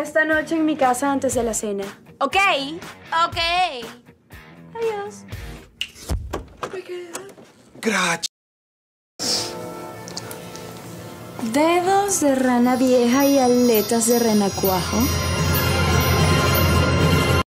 esta noche en mi casa antes de la cena. Ok. Adiós. Gracias. Dedos de rana vieja y aletas de renacuajo.